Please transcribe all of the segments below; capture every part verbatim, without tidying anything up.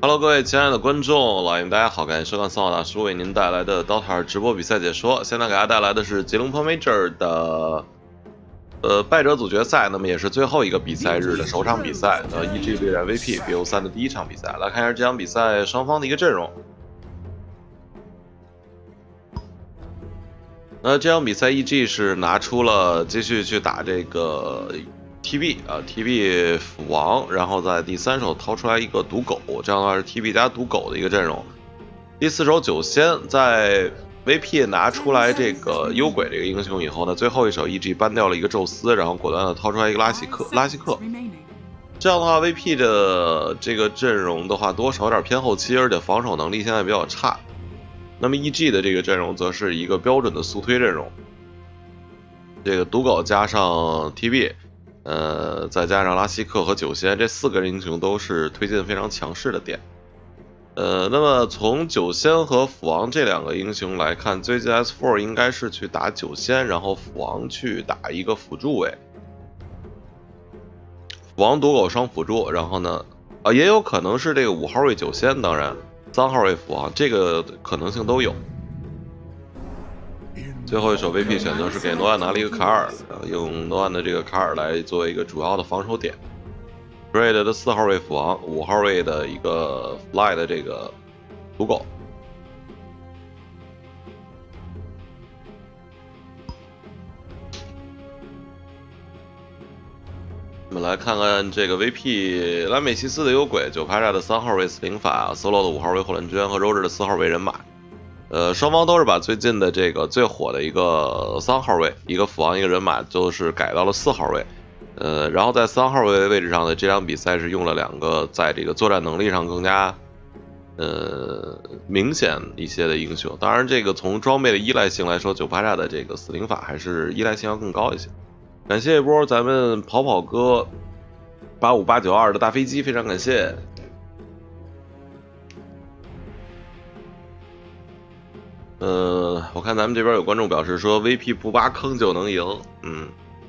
Hello， 各位亲爱的观众、老爷们，大家好，感谢收看桑瓦大叔为您带来的 D O T A 直播比赛解说。现在给大家带来的是吉隆坡 Major 的呃败者组决赛，那么也是最后一个比赛日的首场比赛，呃 E G 对战 V P B O 三的第一场比赛。来看一下这场比赛双方的一个阵容。那这场比赛 E G 是拿出了继续去打这个 T B 啊 ，T B 斧王，然后在第三手掏出来一个毒狗，这样的话是 T B 加毒狗的一个阵容。第四手九仙，在 V P 拿出来这个幽鬼这个英雄以后呢，最后一手 E G 搬掉了一个宙斯，然后果断的掏出来一个拉希克，拉希克。这样的话 ，V P 的这个阵容的话，多少有点偏后期，而且防守能力现在比较差。那么 E G 的这个阵容则是一个标准的速推阵容，这个毒狗加上 T B。呃，再加上拉希克和九仙这四个英雄都是推进非常强势的点。呃，那么从九仙和斧王这两个英雄来看，最近 S 四 应该是去打九仙，然后斧王去打一个辅助位。斧王毒狗双辅助，然后呢，啊，也有可能是这个五号位九仙，当然三号位斧王，这个可能性都有。最后一手 V P 选择是给诺安拿了一个卡尔，用诺安的这个卡尔来作为一个主要的防守点。Red 的四号位斧王，五号位的一个 Fly 的这个毒狗。我们来看看这个 V P 拉美西斯的幽鬼，九排炸的三号位死灵法 ，Solo 的五号位火轮圈和 Roger 的四号位人马。呃，双方都是把最近的这个最火的一个三号位，一个斧王，一个人马，就是改到了四号位。呃，然后在三号位位置上的这场比赛是用了两个在这个作战能力上更加呃明显一些的英雄。当然，这个从装备的依赖性来说，九八炸的这个死灵法还是依赖性要更高一些。感谢一波咱们跑跑哥八五八九二的大飞机，非常感谢。呃，我看咱们这边有观众表示说 V P 不挖坑就能赢，嗯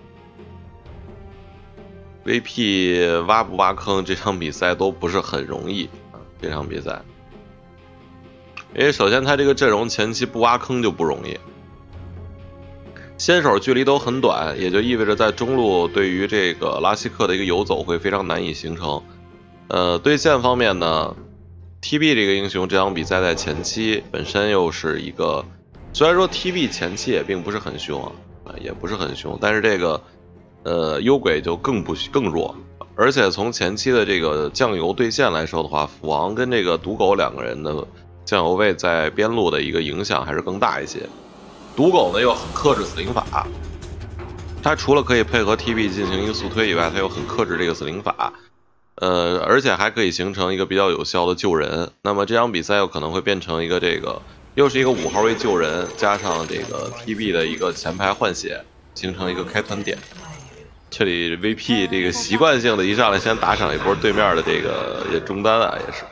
，V P 挖不挖坑这场比赛都不是很容易啊，这场比赛，因为首先他这个阵容前期不挖坑就不容易，先手距离都很短，也就意味着在中路对于这个拉希克的一个游走会非常难以形成。呃，对线方面呢？T B 这个英雄这场比赛在前期本身又是一个，虽然说 T B 前期也并不是很凶啊，也不是很凶，但是这个呃幽鬼就更不更弱，而且从前期的这个酱油对线来说的话，斧王跟这个毒狗两个人的酱油位在边路的一个影响还是更大一些。毒狗呢又很克制死灵法，它除了可以配合 T B 进行一个速推以外，它又很克制这个死灵法。呃，而且还可以形成一个比较有效的救人。那么这场比赛有可能会变成一个这个，又是一个五号位救人，加上这个 T B 的一个前排换血，形成一个开团点。这里 V P 这个习惯性的一上来先打赏一波对面的这个也中单啊，也是。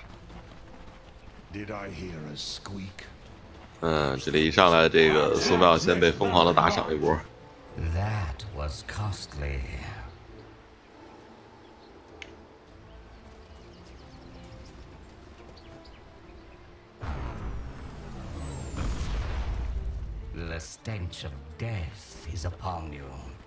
嗯，这里一上来这个苏妙先被疯狂的打赏一波。 That was costly. The stench of death is upon you.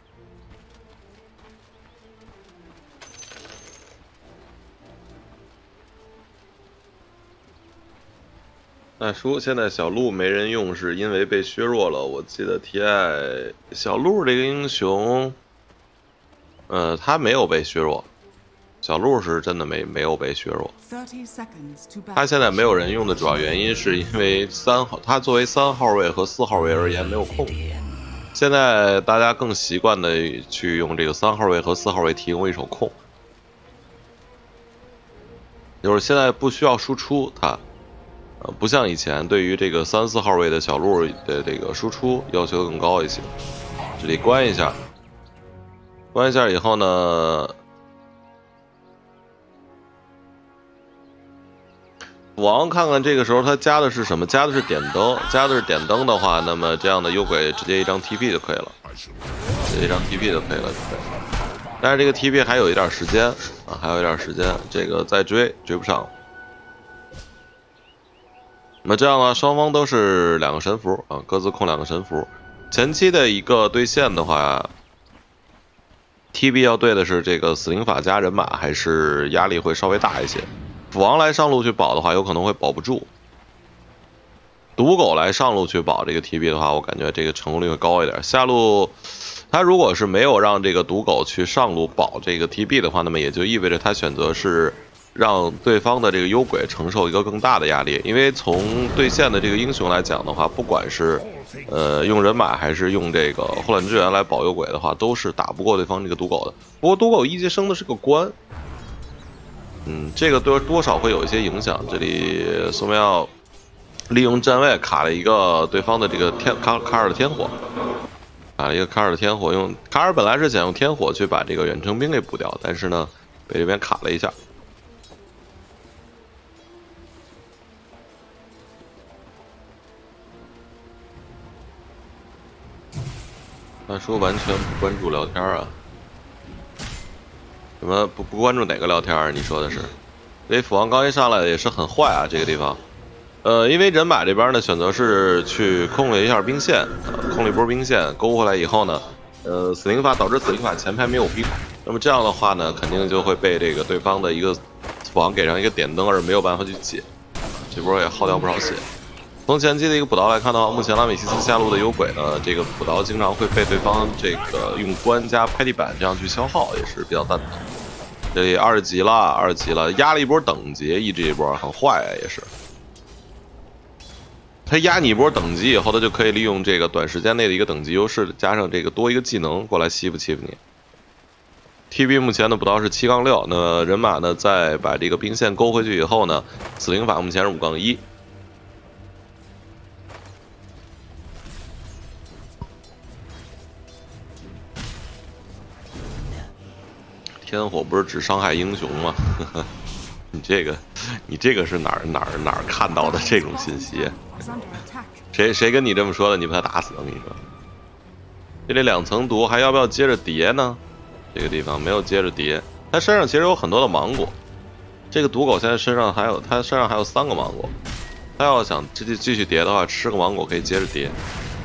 大叔，现在小鹿没人用，是因为被削弱了。我记得 T I 小鹿这个英雄，呃，他没有被削弱，小鹿是真的没没有被削弱。他现在没有人用的主要原因是因为三号，他作为三号位和四号位而言没有控。现在大家更习惯的去用这个三号位和四号位提供一手控，就是现在不需要输出它。呃，不像以前对于这个三四号位的小鹿的这个输出要求更高一些。这里关一下，关一下以后呢，王看看这个时候他加的是什么？加的是点灯，加的是点灯的话，那么这样的幽鬼直接一张 T P 就可以了，直接一张 T P 就可以了。但是这个 T P 还有一点时间啊，还有一点时间，这个再追追不上。 那么这样呢，双方都是两个神符啊，各自控两个神符。前期的一个对线的话 ，T B 要对的是这个死灵法加人马，还是压力会稍微大一些。斧王来上路去保的话，有可能会保不住。毒狗来上路去保这个 T B 的话，我感觉这个成功率会高一点。下路他如果是没有让这个毒狗去上路保这个 T B 的话，那么也就意味着他选择是 让对方的这个幽鬼承受一个更大的压力，因为从对线的这个英雄来讲的话，不管是呃用人马还是用这个后卵支援来保幽鬼的话，都是打不过对方这个毒狗的。不过毒狗一级升的是个关，嗯，这个多多少会有一些影响。这里苏梅奥利用站位卡了一个对方的这个天卡卡尔的天火，卡了一个卡尔的天火，用卡尔本来是想用天火去把这个远程兵给补掉，但是呢被这边卡了一下。 大叔完全不关注聊天啊？什么不不关注哪个聊天？你说的是？因为斧王刚一上来也是很坏啊，这个地方。呃，因为人马这边呢选择是去控了一下兵线，呃、控了一波兵线，勾回来以后呢，呃，死灵法导致死灵法前排没有兵，那么这样的话呢，肯定就会被这个对方的一个斧王给上一个点灯，而没有办法去解。这波也耗掉不少血。 从前期的一个补刀来看的话，目前拉美西斯下路的幽鬼呢，这个补刀经常会被对方这个用关加拍地板这样去消耗，也是比较蛋疼。这里二级了，二级了，压了一波等级，一这一波很坏啊，也是。他压你一波等级以后，他就可以利用这个短时间内的一个等级优势，加上这个多一个技能过来欺负欺负你。T B 目前的补刀是七杠六，那人马呢再把这个兵线勾回去以后呢，死灵法目前是五杠一。 天火不是只伤害英雄吗？你这个，你这个是哪儿哪儿哪儿看到的这种信息？谁谁跟你这么说的？你把他打死！我跟你说，这里两层毒还要不要接着叠呢？这个地方没有接着叠，他身上其实有很多的芒果。这个毒狗现在身上还有，他身上还有三个芒果。他要想继续继续叠的话，吃个芒果可以接着叠。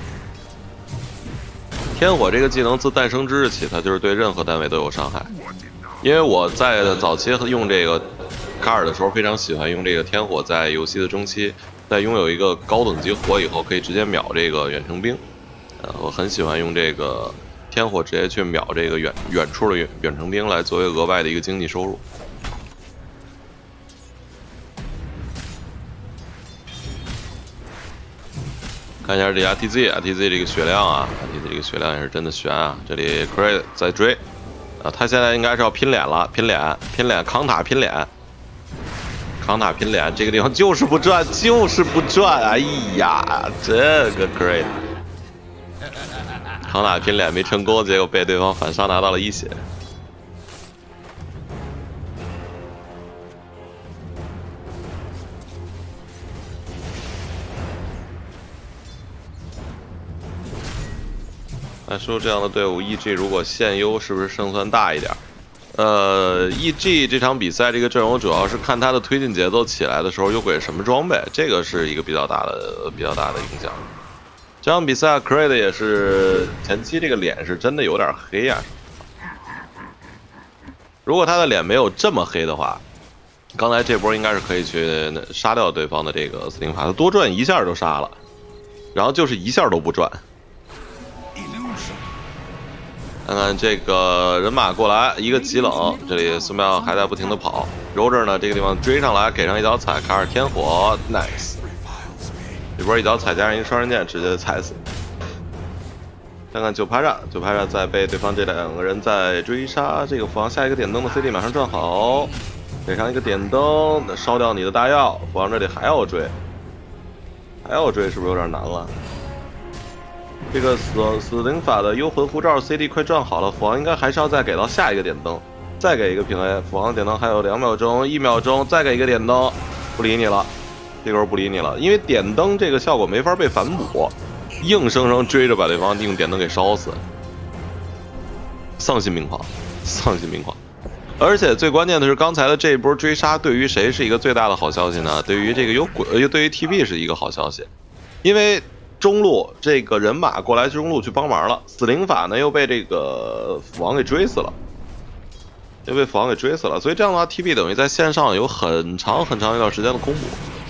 天火这个技能自诞生之日起，它就是对任何单位都有伤害。因为我在早期用这个卡尔的时候，非常喜欢用这个天火，在游戏的中期，在拥有一个高等级火以后，可以直接秒这个远程兵。呃，我很喜欢用这个天火直接去秒这个远远处的远远程兵，来作为额外的一个经济收入。 看一下这 R T Z，R T Z 这个血量啊 ，R T Z 这个血量也是真的悬啊！这里 Cray 在追，啊，他现在应该是要拼脸了，拼脸，拼脸，扛塔拼脸，扛塔拼脸，这个地方就是不转，就是不转，哎呀，这个 Cray， 扛塔拼脸没成功，结果被对方反杀拿到了一血。 那说这样的队伍 ，E G 如果现优，是不是胜算大一点？呃 ，E G 这场比赛这个阵容主要是看他的推进节奏起来的时候，幽鬼什么装备，这个是一个比较大的、比较大的影响。这场比赛 Cray 也是前期这个脸是真的有点黑呀、啊。如果他的脸没有这么黑的话，刚才这波应该是可以去杀掉对方的这个死灵法，他多转一下就杀了，然后就是一下都不转。 看看这个人马过来，一个极冷，这里苏妙还在不停的跑。Roger 呢，这个地方追上来，给上一脚踩，卡尔天火 ，nice。这波一脚踩加上一个双刃剑，直接踩死。看看九帕扎，九帕扎在被对方这两个人在追杀，这个斧王下一个点灯的 C D 马上转好，给上一个点灯，烧掉你的大药。斧王这里还要追，还要追，是不是有点难了？ 这个死死灵法的幽魂护罩 C D 快转好了，斧王应该还是要再给到下一个点灯，再给一个平 A。斧王点灯还有两秒钟、一秒钟，再给一个点灯，不理你了，这会儿不理你了，因为点灯这个效果没法被反补，硬生生追着把对方用点灯给烧死，丧心病狂，丧心病狂。 而且最关键的是，刚才的这一波追杀对于谁是一个最大的好消息呢？对于这个有鬼，呃，对于 T B 是一个好消息，因为中路这个人马过来中路去帮忙了，死灵法呢又被这个斧王给追死了，又被斧王给追死了，所以这样的话 ，T B 等于在线上有很长很长一段时间的空补。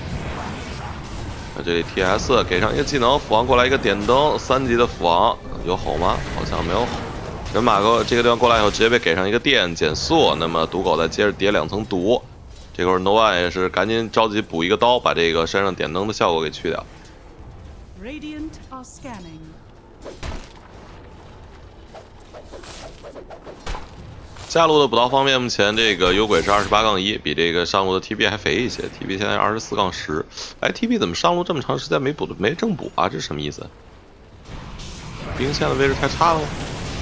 那这里 T S 给上一个技能，斧王过来一个点灯，三级的斧王有吼吗？好像没有吼。人马哥这个地方过来以后，直接被给上一个电减速，那么毒狗再接着叠两层毒。这会儿 Nova 也是赶紧着急补一个刀，把这个身上点灯的效果给去掉。 Radiant are scanning. 下路的补刀方面，目前这个幽鬼是二十八杠一，比这个上路的 T B 还肥一些。T B 现在二十四杠十，哎 ，T B 怎么上路这么长时间没补没正补啊？这是什么意思？兵线的位置太差了吗？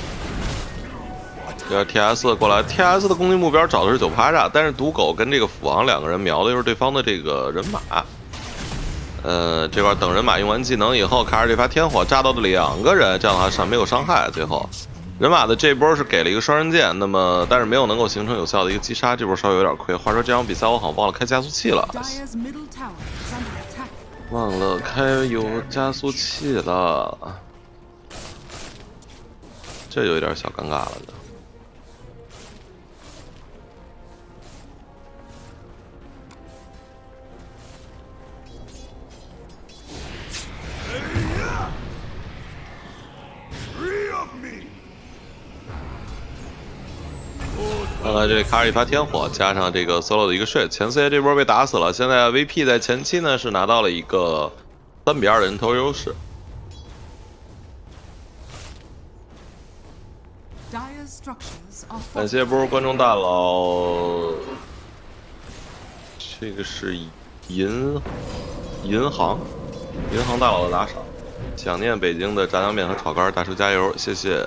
这 T S 过来 ，T S 的攻击目标找的是九趴炸，但是毒狗跟这个斧王两个人瞄的又是对方的这个人马。呃，这块等人马用完技能以后，卡尔这发天火炸到了两个人，这样的话上没有伤害。最后，人马的这波是给了一个双刃剑，那么但是没有能够形成有效的一个击杀，这波稍微有点亏。话说这场比赛我好像忘了开加速器了，忘了开有加速器了，这有一点小尴尬了就。看看这里卡尔一发天火，加上这个 solo 的一个血，前四爷这波被打死了。现在 V P 在前期呢是拿到了一个三比二的人头优势。感谢波观众大佬，这个是银银行银行大佬的打赏，想念北京的炸酱面和炒肝，大叔加油，谢谢。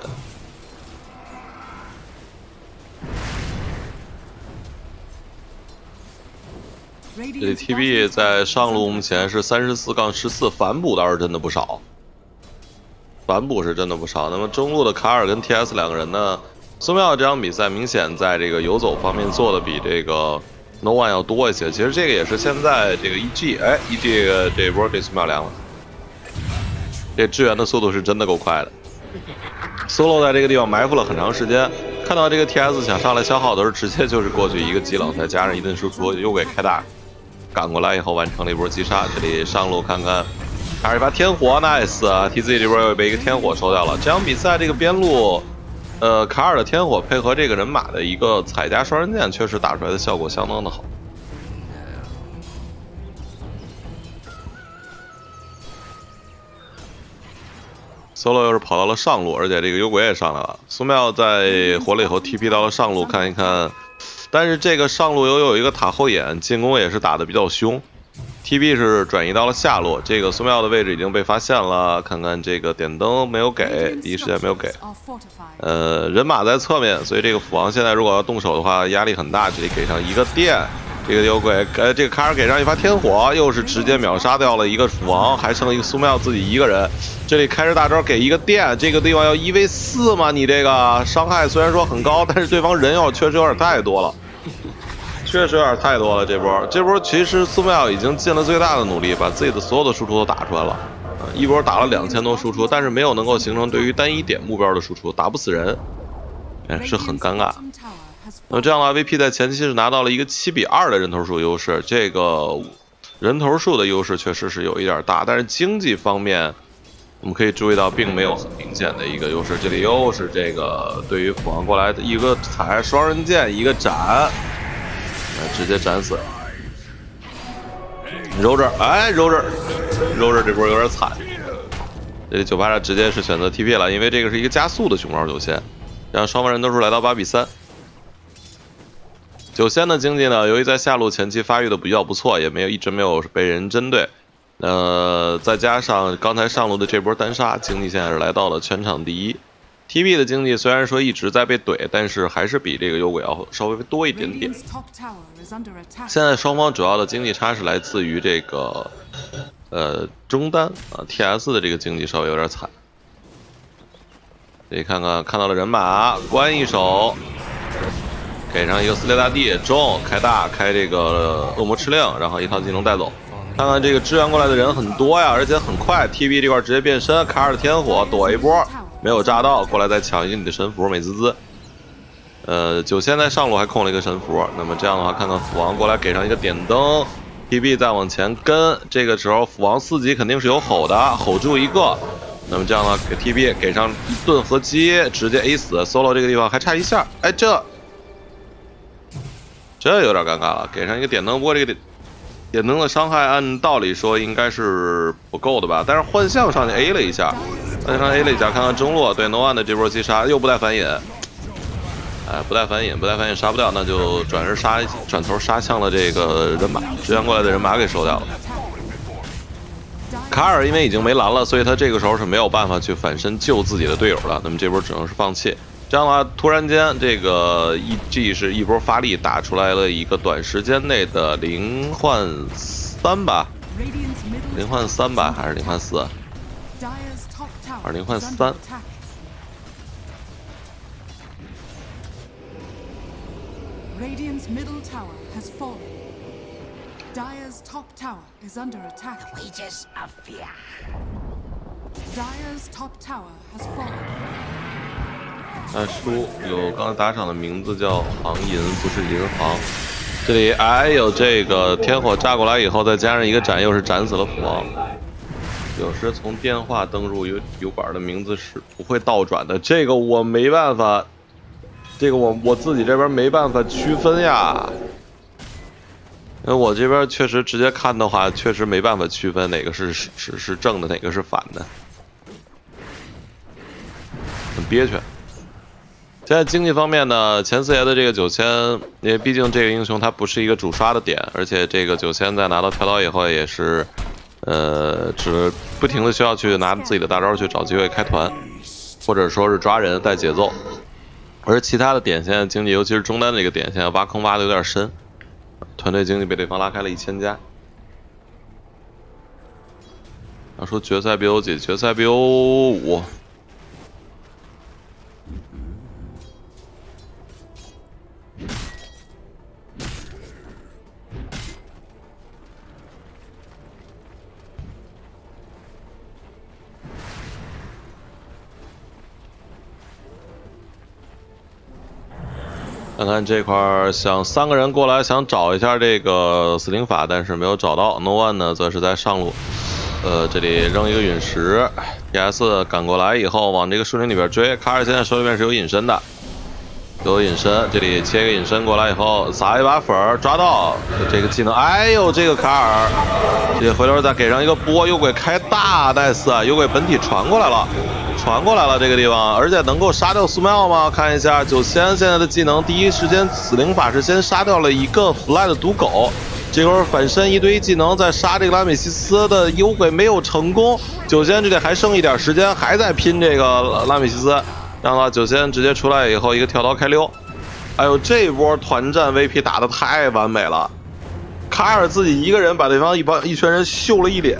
这里 T B 在上路目前是三十四杠十四，反补倒是真的不少，反补是真的不少。那么中路的卡尔跟 T S 两个人呢，苏妙这场比赛明显在这个游走方面做的比这个 No One 要多一些。其实这个也是现在这个 E G， 哎 ，E G 这一波给苏妙凉了，这支援的速度是真的够快的。Solo 在这个地方埋伏了很长时间，看到这个 T S 想上来消耗的时候，直接就是过去一个极冷，再加上一顿输出，又给开大。赶过来以后完成了一波击杀，这里上路看看，还是一发天火 ，nice 啊 ！T Z 这波又被一个天火收掉了。这场比赛这个边路，呃，卡尔的天火配合这个人马的一个彩加双刃剑，确实打出来的效果相当的好。Solo 又是跑到了上路，而且这个幽鬼也上来了。苏妙在活了以后 T P 到了上路看一看。但是这个上路又有一个塔后眼，进攻也是打得比较凶。T B 是转移到了下路，这个苏妙的位置已经被发现了。看看这个点灯没有给，第一时间没有给。呃，人马在侧面，所以这个斧王现在如果要动手的话，压力很大。这里给上一个电，这个幽鬼，呃，这个卡尔给上一发天火，又是直接秒杀掉了一个斧王，还剩了一个苏妙自己一个人。这里开着大招给一个电，这个地方要一 v 四吗？你这个伤害虽然说很高，但是对方人要确实有点太多了。确实有点太多了，这波这波其实苏妙已经尽了最大的努力，把自己的所有的输出都打出来了，呃、一波打了两千多输出，但是没有能够形成对于单一点目标的输出，打不死人，哎，是很尴尬。那么这样的话 ，V P 在前期是拿到了一个七比二的人头数优势，这个人头数的优势确实是有一点大，但是经济方面我们可以注意到并没有很明显的一个优势。这里又是这个对于斧王过来的一个踩双刃剑，一个斩。直接斩死，揉这儿，哎，揉这儿，揉这儿这波有点惨。这里九八炸直接是选择 T P 了，因为这个是一个加速的熊猫九仙，让双方人头数来到八比三。九仙的经济呢，由于在下路前期发育的比较不错，也没有一直没有被人针对，呃，再加上刚才上路的这波单杀，经济现在是来到了全场第一。T B 的经济虽然说一直在被怼，但是还是比这个幽鬼要稍微多一点点。现在双方主要的经济差是来自于这个呃中单啊 T S 的这个经济稍微有点惨。可以看看看到了人马，关一手， 给上一个撕裂大地，中开大开这个恶魔敕令，然后一套技能带走。看看这个支援过来的人很多呀，而且很快 T B 这块直接变身，卡尔的天火躲一波，没有炸到，过来再抢一个你的神符，美滋滋。呃，九仙在上路还控了一个神符，那么这样的话，看看斧王过来给上一个点灯 ，T B 再往前跟，这个时候斧王四级肯定是有吼的，吼住一个，那么这样的话给 T B 给上一顿合击，直接 A 死 ，solo 这个地方还差一下，哎这这有点尴尬了，给上一个点灯，不过这个点点灯的伤害按道理说应该是不够的吧，但是幻象上去 A 了一下，幻象 A 了一下，看看中路对 No One 的这波击杀又不带反引。哎，不带反引，不带反引杀不掉，那就转身杀，转头杀向了这个人马，支援过来的人马给收掉了。卡尔因为已经没蓝了，所以他这个时候是没有办法去反身救自己的队友了。那么这波只能是放弃。这样的话，突然间这个 E G 是一波发力，打出来了一个短时间内的零换三吧，零换三吧，还是零换四？还是零换三？ Radiant's middle tower has fallen. Dire's top tower is under attack. The wages of fear. Dire's top tower has fallen. 看书有刚才打赏的名字叫行银，不是银行。这里哎有这个天火炸过来以后，再加上一个斩，又是斩死了斧王。有时从电话登入油油管的名字是不会倒转的，这个我没办法。 这个我我自己这边没办法区分呀，因为我这边确实直接看的话，确实没办法区分哪个是是是正的，哪个是反的，很憋屈。现在经济方面呢，前四爷的这个九千，因为毕竟这个英雄他不是一个主刷的点，而且这个九千在拿到跳刀以后也是，呃，只不停的需要去拿自己的大招去找机会开团，或者说是抓人带节奏。 而其他的点现在经济，尤其是中单这个点，现在挖坑挖的有点深，团队经济被对方拉开了一千家。要说决赛 B O 几，决赛 B O 五。看看这块儿，想三个人过来想找一下这个死灵法，但是没有找到。No One 呢，则是在上路，呃，这里扔一个陨石 ，T S 赶过来以后往这个树林里边追。卡尔现在手里面是有隐身的，有隐身，这里切一个隐身过来以后，撒一把粉儿抓到这个技能，哎呦，这个卡尔，这回头再给上一个波，幽鬼开大 nice 啊，幽鬼本体传过来了。 传过来了这个地方，而且能够杀掉苏妙吗？看一下九仙现在的技能，第一时间死灵法是先杀掉了一个 fly 的毒狗，这会儿反身一堆技能在杀这个拉美西斯的幽鬼没有成功，九仙这里还剩一点时间，还在拼这个拉美西斯，这样的话九仙直接出来以后一个跳刀开溜，哎呦这波团战 V P 打得太完美了，卡尔自己一个人把对方一帮一群人秀了一脸。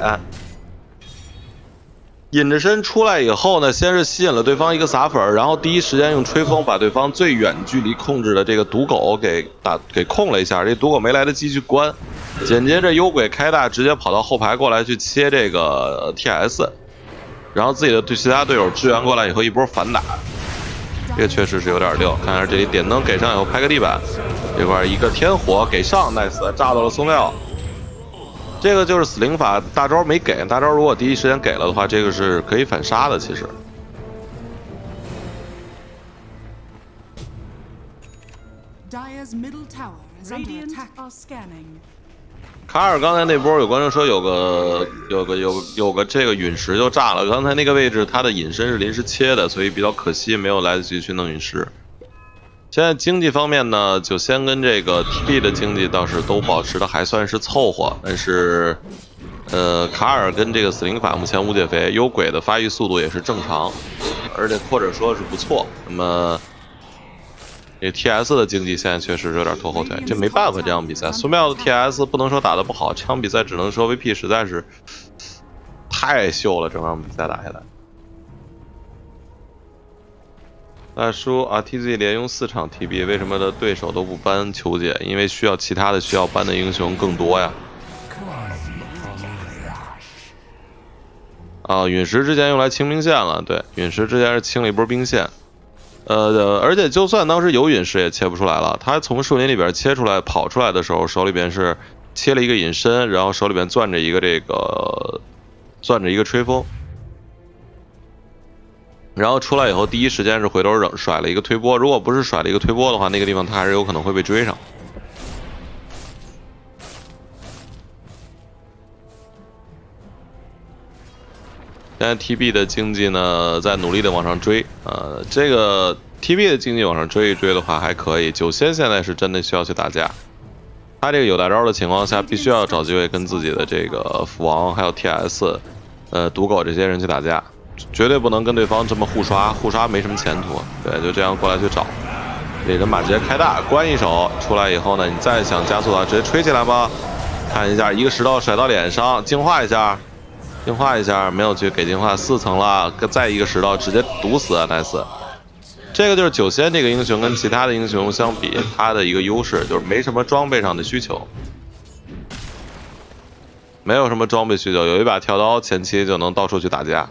隐着身出来以后呢，先是吸引了对方一个撒粉，然后第一时间用吹风把对方最远距离控制的这个毒狗给打给控了一下，这毒狗没来得及去关，紧接着幽鬼开大直接跑到后排过来去切这个 T S， 然后自己的对其他队友支援过来以后一波反打，这个确实是有点溜。看看这里点灯给上以后拍个地板，这块一个天火给上 ，nice 炸到了松料。 这个就是死灵法大招没给，大招如果第一时间给了的话，这个是可以反杀的。其实， Dire's middle tower is under Radiant attack. are scanning. 卡尔刚才那波有观众说有个有个有有个这个陨石就炸了，刚才那个位置他的隐身是临时切的，所以比较可惜，没有来得及去弄陨石。 现在经济方面呢，九仙跟这个 T B 的经济倒是都保持的还算是凑合，但是，呃，卡尔跟这个死灵法目前无解肥，幽鬼的发育速度也是正常，而且或者说是不错。那么，这 T S 的经济现在确实有点拖后腿，这没办法，这场比赛，苏妙的 T S 不能说打得不好，这场比赛只能说 V P 实在是太秀了，整场比赛打下来。 大叔 R T Z 连用四场 T B， 为什么的对手都不搬求解？因为需要其他的需要搬的英雄更多呀。啊，陨石之前用来清兵线了，对，陨石之前是清了一波兵线。呃，而且就算当时有陨石也切不出来了，他从树林里边切出来跑出来的时候，手里边是切了一个隐身，然后手里边攥着一个这个攥着一个吹风。然后出来以后，第一时间是回头扔甩了一个推波，如果不是甩了一个推波的话，那个地方他还是有可能会被追上。现在 T B 的经济呢，在努力的往上追，呃，这个 T B 的经济往上追一追的话还可以。九仙现在是真的需要去打架，他这个有大招的情况下，必须要找机会跟自己的这个斧王还有 T S， 呃，赌狗这些人去打架。绝对不能跟对方这么互刷，互刷没什么前途。对，就这样过来去找，这人马直接开大，关一手出来以后呢，你再想加速的话，直接吹起来吧。看一下，一个石头甩到脸上，净化一下，净化一下，没有去给净化，四层了，再一个石头直接毒死 nice。这个就是九仙这个英雄跟其他的英雄相比，他的一个优势就是没什么装备上的需求。没有什么装备需求，有一把跳刀，前期就能到处去打架。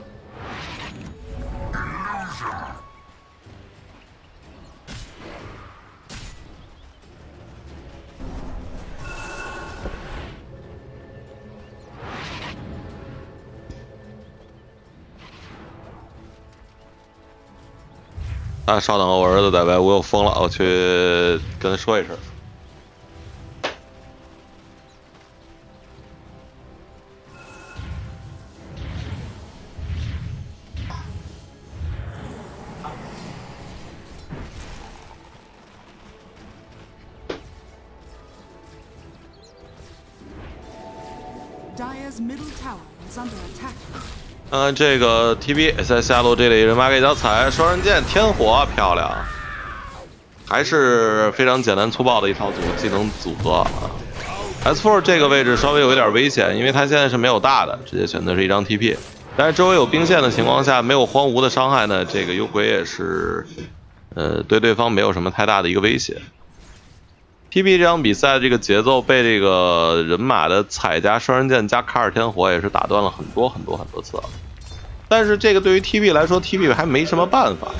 啊，稍等，我儿子在外屋又疯了，我去跟他说一声。 Dire's middle tower is under attack. 嗯、呃，这个 T B 在下路这里人马给脚踩，双刃剑天火漂亮，还是非常简单粗暴的一套组技能组合啊。S 四 这个位置稍微有一点危险，因为他现在是没有大的，直接选择是一张 T P， 但是周围有兵线的情况下，没有荒芜的伤害呢，这个幽鬼也是，呃，对对方没有什么太大的一个威胁。T B 这场比赛这个节奏被这个人马的踩加双刃剑加卡尔天火也是打断了很多很多很多次啊。但是这个对于 T B 来说 ，T B 还没什么办法，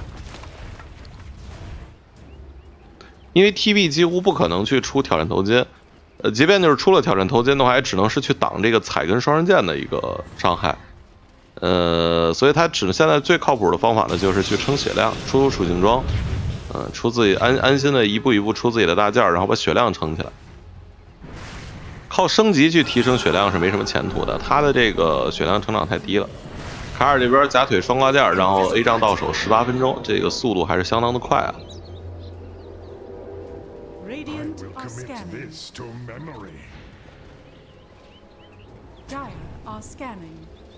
因为 T B 几乎不可能去出挑战头巾，呃，即便就是出了挑战头巾的话，也只能是去挡这个踩跟双刃剑的一个伤害，呃，所以他只现在最靠谱的方法呢，就是去撑血量，出属性装。嗯，出自己安安心的一步一步出自己的大件，然后把血量撑起来。靠升级去提升血量是没什么前途的，他的这个血量成长太低了。卡尔这边假腿双挂件，然后 A 杖到手十八分钟，这个速度还是相当的快啊。 Radiant are scanning. Dire are scanning.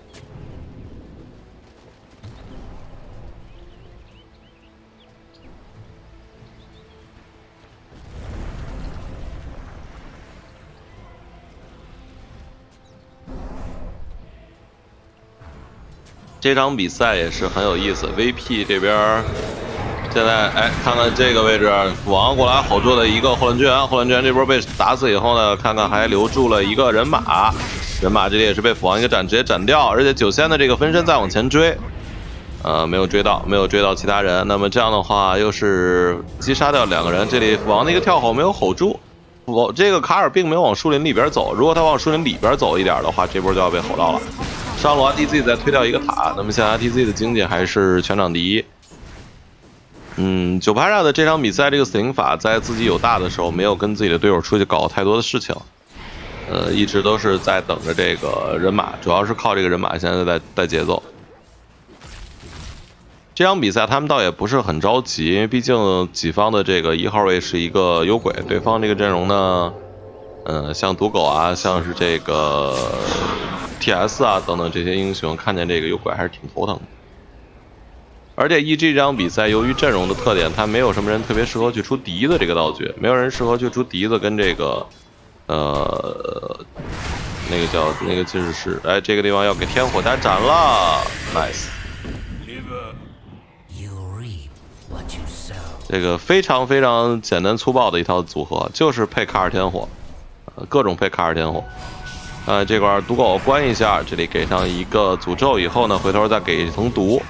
这场比赛也是很有意思 ，V P 这边现在哎，看看这个位置，斧王过来吼住了一个后乱巨猿，后乱巨猿这波被打死以后呢，看看还留住了一个人马，人马这里也是被斧王一个斩直接斩掉，而且九仙的这个分身再往前追，呃，没有追到，没有追到其他人，那么这样的话又是击杀掉两个人，这里斧王的一个跳吼没有吼住，我这个卡尔并没有往树林里边走，如果他往树林里边走一点的话，这波就要被吼到了。上路 R T Z 再推掉一个塔，那么现在 R T Z 的经济还是全场第一。嗯，九帕萨的这场比赛这个死灵法在自己有大的时候，没有跟自己的队友出去搞太多的事情，呃，一直都是在等着这个人马，主要是靠这个人马现在在带节奏。这场比赛他们倒也不是很着急，因为毕竟己方的这个一号位是一个幽鬼，对方这个阵容呢，呃，像赌狗啊，像是这个 T S 啊等等这些英雄，看见这个幽鬼还是挺头疼的。而且 E G 这场比赛由于阵容的特点，他没有什么人特别适合去出笛子这个道具，没有人适合去出笛子跟这个呃那个叫那个就是是哎这个地方要给天火加斩了 ，nice。 这个非常非常简单粗暴的一套组合，就是配卡尔天火，呃，各种配卡尔天火。呃，这块毒狗关一下，这里给上一个诅咒以后呢，回头再给一层毒。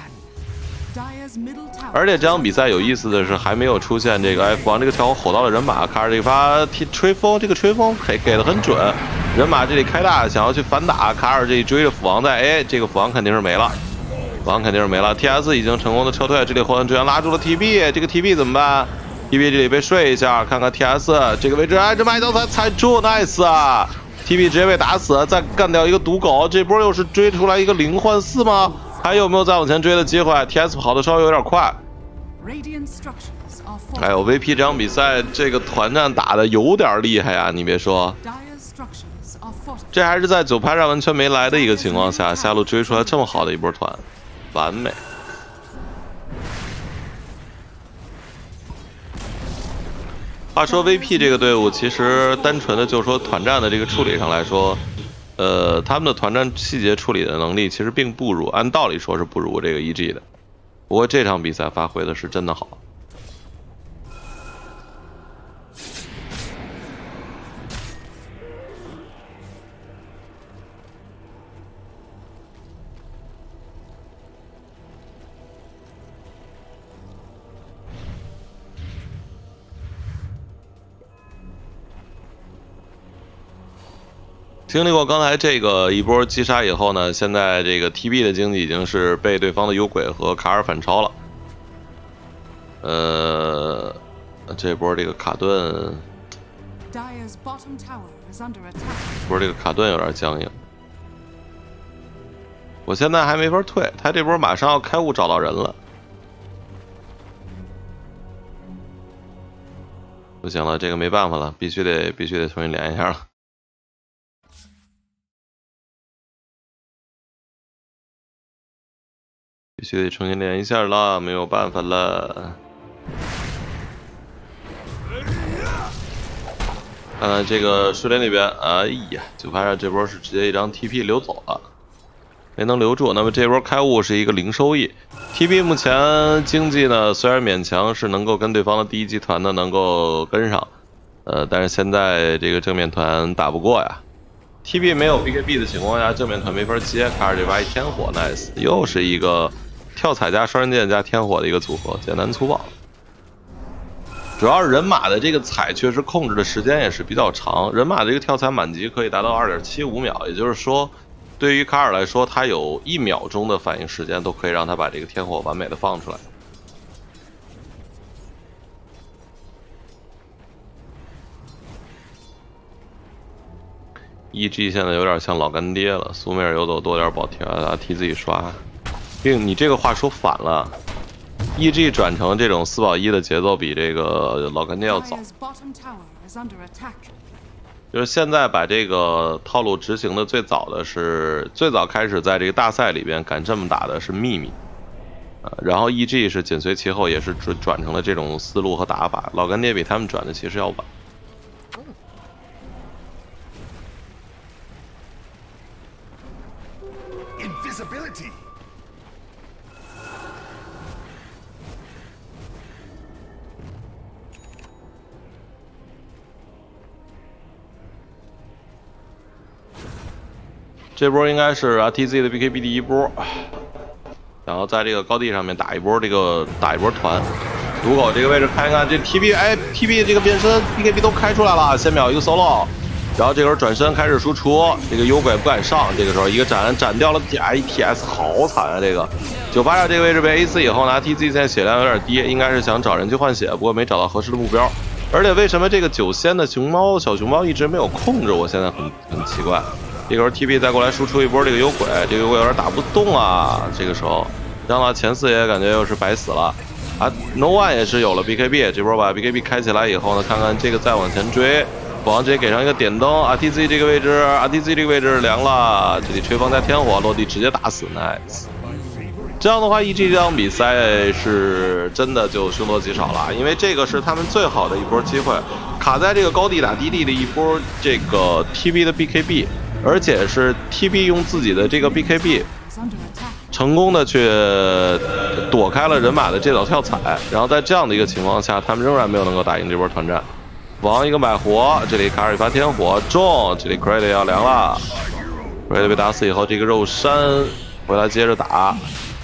而且这场比赛有意思的是，还没有出现这个哎，王这个跳火吼到了人马，卡尔这个发吹风，这个吹风给给的很准，人马这里开大想要去反打，卡尔这里追着斧王在，哎，这个斧王肯定是没了。斧王肯定是没了 ，T S 已经成功的撤退，这里火焰支援拉住了 T B， 这个 T B 怎么办 ？T B 这里被睡一下，看看 T S 这个位置，哎，这麦刀才踩住 ，nice 啊 ！T B 直接被打死，再干掉一个毒狗，这波又是追出来一个零换四吗？还有没有再往前追的机会 ？T S 跑的稍微有点快。还有 V P 这场比赛，这个团战打的有点厉害啊！你别说，这还是在九排上完全没来的一个情况下，下路追出来这么好的一波团，完美。话说 V P 这个队伍，其实单纯的就说团战的这个处理上来说，呃，他们的团战细节处理的能力其实并不如，按道理说是不如这个 E G 的。不过这场比赛发挥的是真的好。经历过刚才这个一波击杀以后呢，现在这个 T B 的经济已经是被对方的幽鬼和卡尔反超了。呃，这波这个卡顿，不是这个卡顿有点僵硬。我现在还没法退，他这波马上要开悟找到人了。不行了，这个没办法了，必须得必须得重新连一下了。必须得重新练一下了，没有办法了。看看这个睡莲那边，哎呀，九排上这波是直接一张 T P 留走了，没能留住。那么这波开悟是一个零收益。T P 目前经济呢，虽然勉强是能够跟对方的第一集团呢能够跟上，呃，但是现在这个正面团打不过呀。T B 没有 B K B 的情况下，正面团没法接。卡尔这把一天火 ，nice， 又是一个跳彩加双刃剑加天火的一个组合，简单粗暴。主要是人马的这个彩确实控制的时间也是比较长，人马这个跳彩满级可以达到 二点七五秒，也就是说，对于卡尔来说，他有一秒钟的反应时间都可以让他把这个天火完美的放出来。E G 现在有点像老干爹了，苏美尔游走多点保贴啊，替自己刷。并你这个话说反了 ，E G 转成这种四保一的节奏比这个老干爹要早。就是现在把这个套路执行的最早的是最早开始在这个大赛里边敢这么打的是秘密，啊，然后 E G 是紧随其后，也是转转成了这种思路和打法。老干爹比他们转的其实要晚。 Invisibility. 这波应该是 R T Z 的 B K B 第一波，然后在这个高地上面打一波这个打一波团。毒狗这个位置看一看，这 T B 哎 T B 这个变身 B K B 都开出来了，先秒一个 solo。然后这时候转身开始输出，这个幽鬼不敢上，这个时候一个斩斩掉了 T S， 好惨啊！这个九八上这个位置被 A 四以后呢 ，T Z 现在血量有点低，应该是想找人去换血，不过没找到合适的目标。而且为什么这个九仙的熊猫小熊猫一直没有控制？我现在很很奇怪。这个时候 T B 再过来输出一波这个幽鬼，这个幽鬼有点打不动啊。这个时候让到前四爷感觉又是白死了啊 ！No One 也是有了 B K B， 这波把 B K B 开起来以后呢，看看这个再往前追。斧王直接给上一个点灯 ，R T Z 这个位置 ，R T Z 这个位置凉了，这里吹风加天火落地直接打死 ，nice。这样的话 ，E G 这场比赛是真的就凶多吉少了，因为这个是他们最好的一波机会，卡在这个高地打低地的一波这个 T B 的 B K B， 而且是 T B 用自己的这个 B K B 成成功的去躲开了人马的这道跳踩，然后在这样的一个情况下，他们仍然没有能够打赢这波团战。王一个买活，这里卡尔一发天火中，这里 Credit 要凉了 ，Credit 被打死以后，这个肉山回来接着打。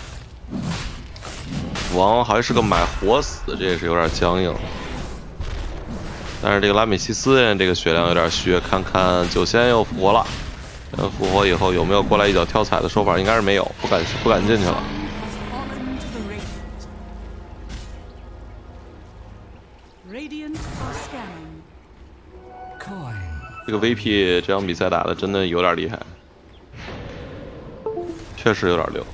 王还是个买活死，这也是有点僵硬。但是这个拉美西斯这个血量有点虚，看看九仙又复活了。嗯，复活以后有没有过来一脚跳踩的说法？应该是没有，不敢不敢进去了。这个 V P 这场比赛打的真的有点厉害，确实有点溜。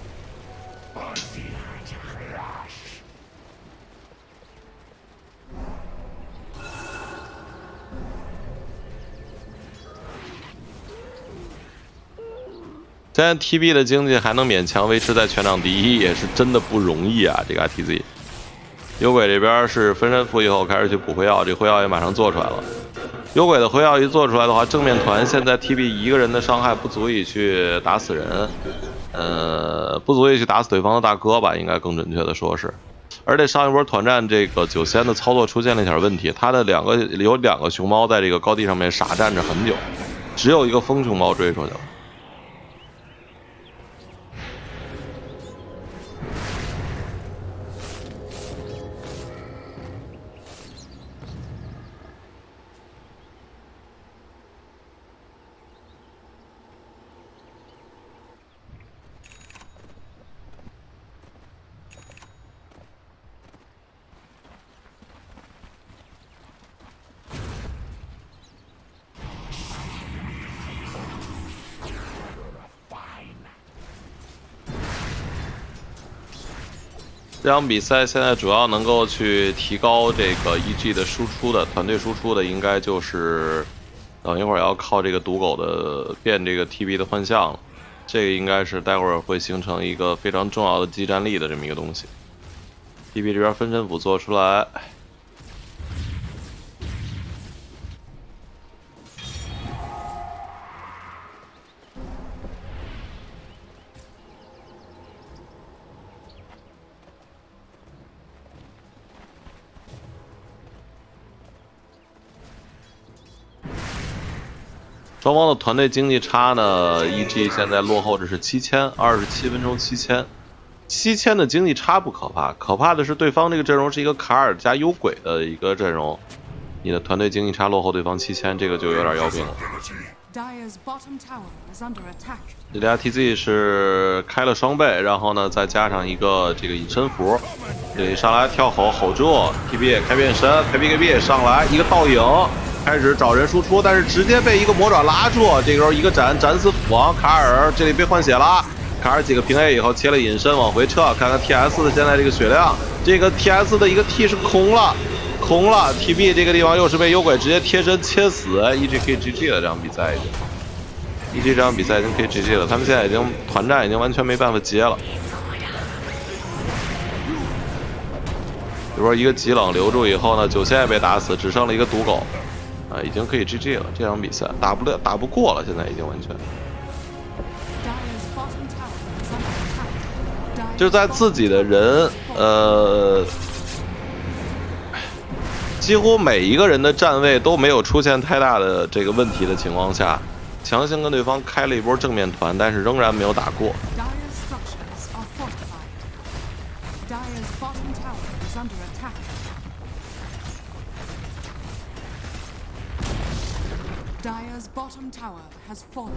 现在 T B 的经济还能勉强维持在全场第一，也是真的不容易啊！这个 I T Z， 幽鬼这边是分身符以后开始去补辉耀，这辉耀也马上做出来了。幽鬼的辉耀一做出来的话，正面团现在 T B 一个人的伤害不足以去打死人，呃，不足以去打死对方的大哥吧，应该更准确的说是。而且上一波团战这个九仙的操作出现了一点问题，他的两个有两个熊猫在这个高地上面傻站着很久，只有一个风熊猫追出去了。这场比赛现在主要能够去提高这个 E G 的输出的团队输出的，应该就是等一会儿要靠这个赌狗的变这个 T B 的幻象了。这个应该是待会儿会形成一个非常重要的技战力的这么一个东西。T B 这边分身符做出来。双方的团队经济差呢 ，E G 现在落后的是七千，二十七分钟七千，七千的经济差不可怕，可怕的是对方这个阵容是一个卡尔加幽鬼的一个阵容，你的团队经济差落后对方七千，这个就有点要命了。这里 I T Z 是开了双倍，然后呢再加上一个这个隐身符，这里上来跳吼吼住 ，T B 开变身，开 B K B 上来一个倒影。开始找人输出，但是直接被一个魔爪拉住。这个时候一个斩斩死斧王卡尔，这里被换血了。卡尔几个平 A 以后切了隐身往回撤，看看 T S 的现在这个血量，这个 T S 的一个 T 是空了，空了。T B 这个地方又是被幽鬼直接贴身切死 ，E G 可以 G G 了，这场比赛已经 ，E G 这场比赛已经可以 G G 了，他们现在已经团战已经完全没办法接了。这波一个极冷留住以后呢，九仙也被打死，只剩了一个赌狗。啊，已经可以 G G 了，这场比赛打不了，打不过了，现在已经完全。就在自己的人，呃，几乎每一个人的站位都没有出现太大的这个问题的情况下，强行跟对方开了一波正面团，但是仍然没有打过。 Dire's bottom tower has fallen.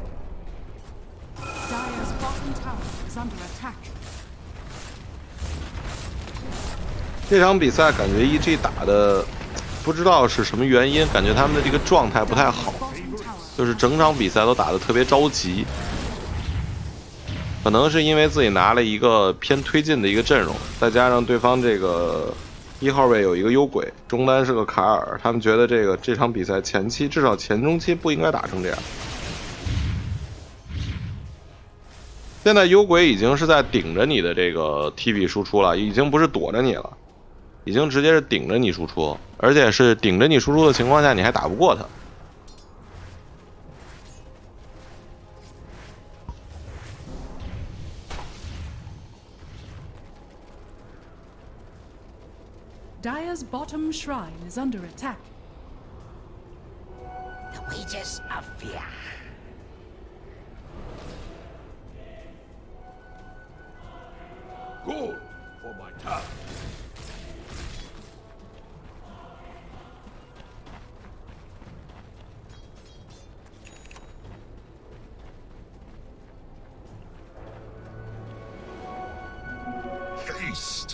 Dire's bottom tower is under attack. 这场比赛感觉 E G 打的不知道是什么原因，感觉他们的这个状态不太好，就是整场比赛都打得特别着急。可能是因为自己拿了一个偏推进的一个阵容，再加上对方这个一号位有一个幽鬼，中单是个卡尔，他们觉得这个这场比赛前期至少前中期不应该打成这样。现在幽鬼已经是在顶着你的这个 T B 输出了，已经不是躲着你了，已经直接是顶着你输出，而且是顶着你输出的情况下，你还打不过他。 Dire's bottom shrine is under attack. The wages of fear. Good for my task. Haste.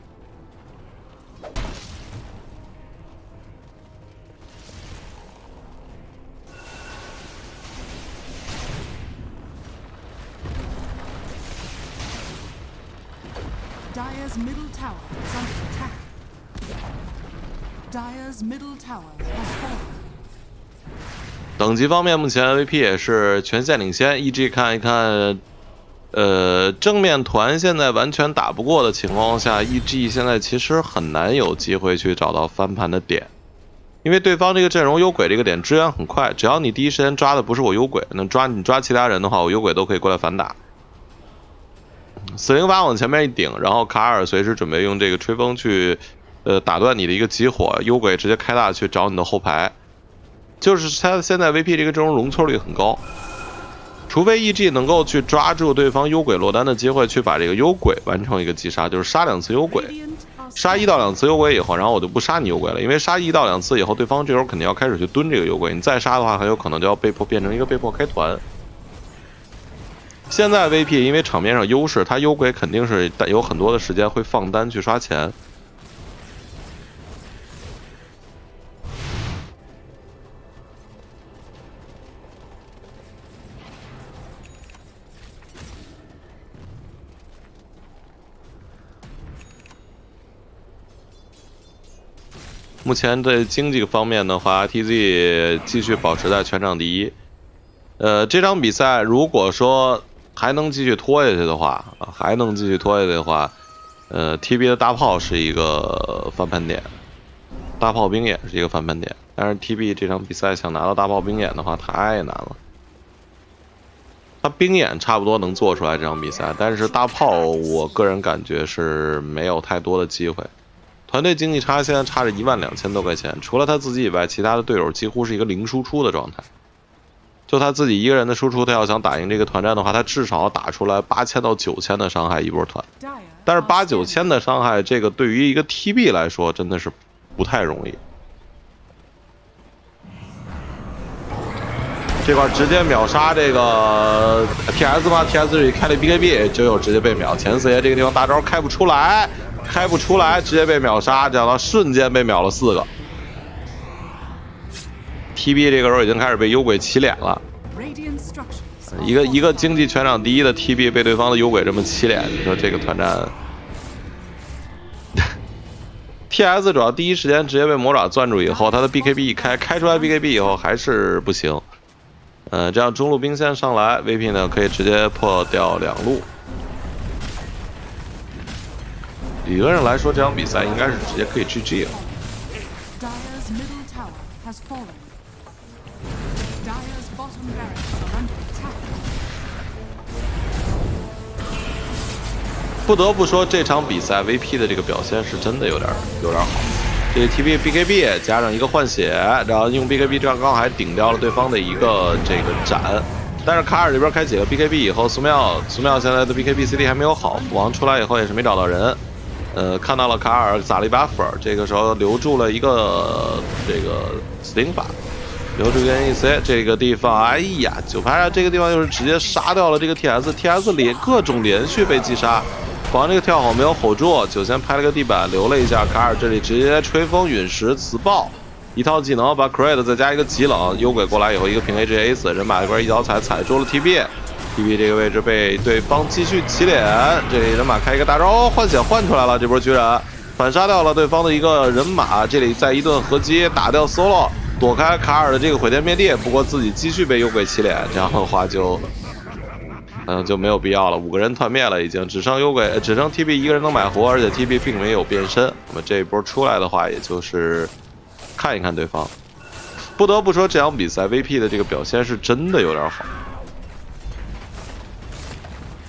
Dire's middle tower is under attack. Dire's middle tower has fallen. 等级方面，目前 V P 也是全线领先。E G 看一看，呃，正面团现在完全打不过的情况下 ，E G 现在其实很难有机会去找到翻盘的点，因为对方这个阵容幽鬼这个点支援很快，只要你第一时间抓的不是我幽鬼，那抓你抓其他人的话，我幽鬼都可以过来反打。四零八往前面一顶，然后卡尔随时准备用这个吹风去，呃，打断你的一个集火，幽鬼直接开大去找你的后排。就是他现在 V P 这个阵容容错率很高，除非 E G 能够去抓住对方幽鬼落单的机会，去把这个幽鬼完成一个击杀，就是杀两次幽鬼，杀一到两次幽鬼以后，然后我就不杀你幽鬼了，因为杀一到两次以后，对方这时候肯定要开始去蹲这个幽鬼，你再杀的话，很有可能就要被迫变成一个被迫开团。现在 V P 因为场面上优势，他幽鬼肯定是有很多的时间会放单去刷钱。目前在经济方面的话 ，T Z 继续保持在全场第一。呃，这场比赛如果说还能继续拖下去的话，啊，还能继续拖下去的话，呃 ，T B 的大炮是一个翻盘点，大炮兵眼是一个翻盘点。但是 T B 这场比赛想拿到大炮兵眼的话，太难了。他兵眼差不多能做出来这场比赛，但是大炮我个人感觉是没有太多的机会。团队经济差现在差着一万两千多块钱，除了他自己以外，其他的队友几乎是一个零输出的状态。就他自己一个人的输出，他要想打赢这个团战的话，他至少打出来八千到九千的伤害一波团。但是八九千的伤害，这个对于一个 T B 来说真的是不太容易。这块直接秒杀这个 T S 吧 ，T S 里开了 B K B， 就有直接被秒。前四爷这个地方大招开不出来。开不出来，直接被秒杀，这样的瞬间被秒了四个。T B 这个时候已经开始被幽鬼起脸了，一个一个经济全场第一的 T B 被对方的幽鬼这么起脸，你说这个团战，T S 主要第一时间直接被魔爪攥住以后，他的 B K B 一开，开出来 B K B 以后还是不行。呃，这样中路兵线上来 ，V P 呢可以直接破掉两路。理论上来说，这场比赛应该是直接可以 G G 了。不得不说，这场比赛 V P 的这个表现是真的有点有点好。这 T B B K B 加上一个换血，然后用 B K B 这样刚好还顶掉了对方的一个这个斩。但是卡尔这边开启了 B K B 以后，苏妙苏妙现在的 B K B C D 还没有好，斧王出来以后也是没找到人。呃，看到了卡尔撒了一把粉，这个时候留住了一个这个死灵法，留住一个 N E C 这个地方，哎呀，九排这个地方又是直接杀掉了这个 T S，T S 连各种连续被击杀，防这个跳好没有吼住，九仙拍了个地板，留了一下卡尔，这里直接吹风陨石磁爆，一套技能把 Create 再加一个极冷，幽鬼过来以后一个平 A G A 死，人马这边一脚踩踩住了 T B。T B 这个位置被对方继续起脸，这里人马开一个大招，换血换出来了，这波居然反杀掉了对方的一个人马，这里再一顿合击打掉 solo， 躲开卡尔的这个毁天灭地，不过自己继续被幽鬼起脸，这样的话就嗯就没有必要了，五个人团灭了，已经只剩幽鬼，只剩 T B 一个人能买活，而且 T B 并没有变身，那么这一波出来的话，也就是看一看对方。不得不说，这场比赛 V P 的这个表现是真的有点好。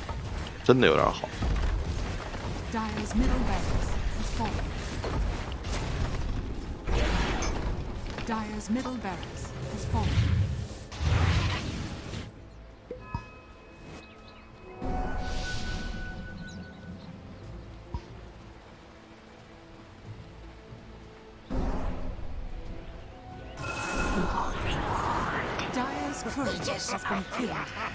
真的有点好。 Dire's middle barracks has fallen. Dire's courier has been killed.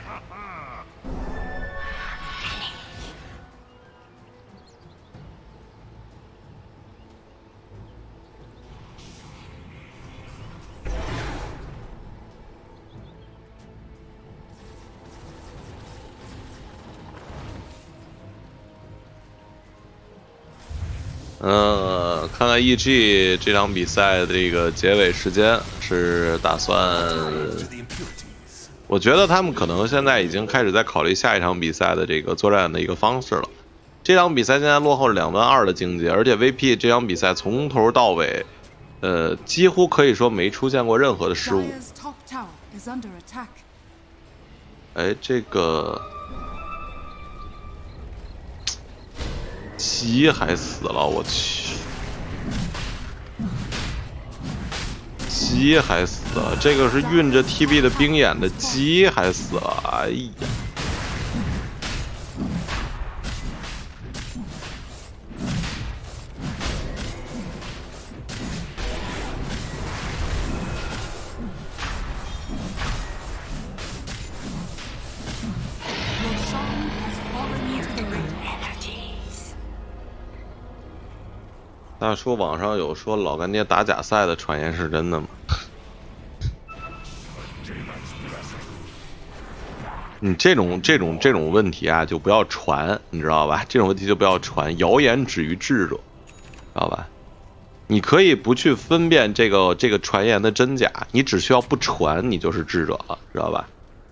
呃，看看 E G 这场比赛的这个结尾时间是打算，我觉得他们可能现在已经开始在考虑下一场比赛的这个作战的一个方式了。这场比赛现在落后两万二的经济，而且 V P 这场比赛从头到尾，呃，几乎可以说没出现过任何的失误。哎，这个。 鸡还死了，我去！鸡还死了，这个是运着 T B 的冰眼的鸡还死了，哎呀！大叔，网上有说老干爹打假赛的传言是真的吗？你这种这种这种问题啊，就不要传，你知道吧？这种问题就不要传，谣言止于智者，知道吧？你可以不去分辨这个这个传言的真假，你只需要不传，你就是智者了，知道吧？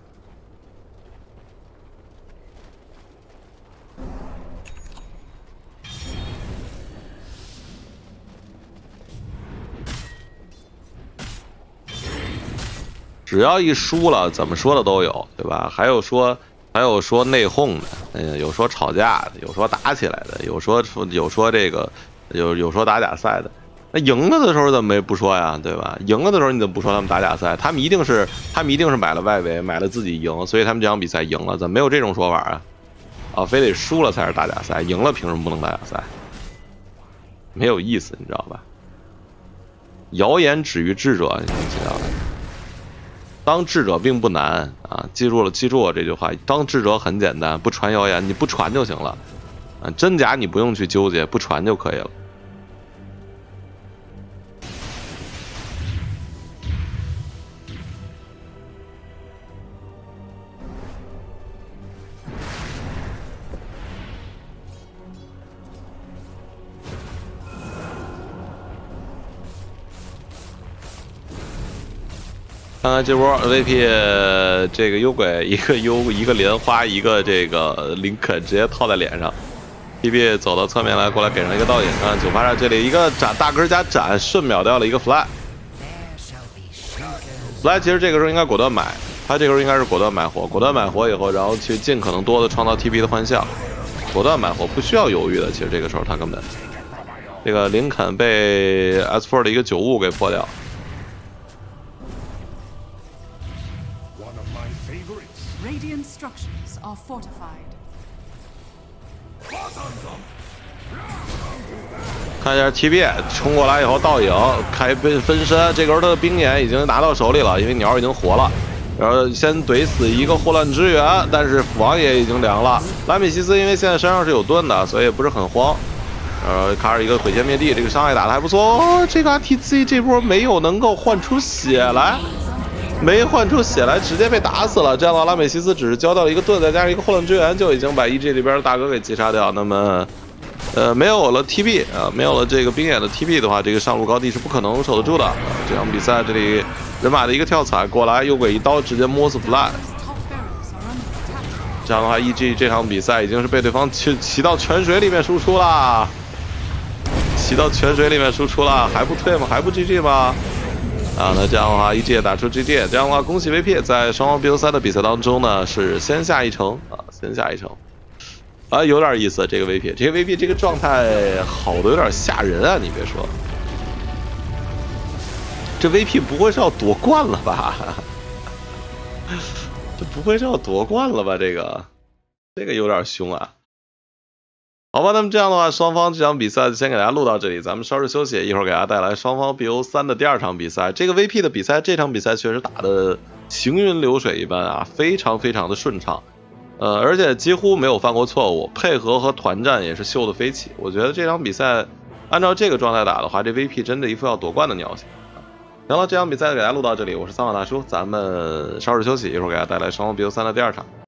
只要一输了，怎么说的都有，对吧？还有说，还有说内讧的，嗯，有说吵架的，有说打起来的，有说有说这个，有有说打假赛的。那赢了的时候怎么没不说呀，对吧？赢了的时候你怎么不说他们打假赛？他们一定是他们一定是买了外围，买了自己赢，所以他们这场比赛赢了，怎么没有这种说法啊？啊，非得输了才是打假赛，赢了凭什么不能打假赛？没有意思，你知道吧？谣言止于智者，你知道吧？ 当智者并不难啊，记住了，记住我这句话。当智者很简单，不传谣言，你不传就行了，啊，真假你不用去纠结，不传就可以了。看看这波 V P 这个幽鬼一个幽一个莲花一个这个林肯直接套在脸上 ，T B 走到侧面来过来给上一个倒影，看九八上这里一个斩大根加斩瞬秒掉了一个 fly。fly 其实这个时候应该果断买，他这个时候应该是果断买火，果断买火以后，然后去尽可能多的创造 T B 的幻象，果断买火不需要犹豫的，其实这个时候他根本这个林肯被 S 四 的一个九雾给破掉。 Radiant structures are fortified. 看一下 T B 冲过来以后倒影开分分身，这个时候他的冰眼已经拿到手里了，因为鸟已经活了。然后先怼死一个霍乱支援，但是斧王也已经凉了。拉米西斯因为现在身上是有盾的，所以也不是很慌。呃，卡尔一个毁天灭地，这个伤害打得还不错。哦，这个 R T C 这波没有能够换出血来。 没换出血来，直接被打死了。这样的话，拉美西斯只是交到了一个盾，再加上一个混乱支援，就已经把 E G 里边的大哥给击杀掉。那么，呃，没有了 T B 啊，没有了这个冰眼的 T B 的话，这个上路高地是不可能守得住的。啊、这场比赛这里人马的一个跳踩过来，幽鬼一刀直接摸死 fly。这样的话 ，E G 这场比赛已经是被对方骑骑到泉水里面输出啦，骑到泉水里面输出啦，还不退吗？还不 G G 吗？ 啊，那这样的话 ，E G 也打出 G G， 这样的话，恭喜 V P 在双方 B O 三的比赛当中呢，是先下一城啊，先下一城，啊，有点意思，这个 V P， 这个 V P 这个状态好的有点吓人啊，你别说， 这 V P 不会是要夺冠了吧？这不会是要夺冠了吧？这个，这个有点凶啊。好吧，那么这样的话，双方这场比赛就先给大家录到这里，咱们稍事休息，一会儿给大家带来双方 B O 三的第二场比赛。这个 V P 的比赛，这场比赛确实打的行云流水一般啊，非常非常的顺畅，呃，而且几乎没有犯过错误，配合和团战也是秀的飞起。我觉得这场比赛按照这个状态打的话，这 V P 真的一副要夺冠的尿性。行了，这场比赛给大家录到这里，我是三瓦大叔，咱们稍事休息，一会儿给大家带来双方 B O 三的第二场。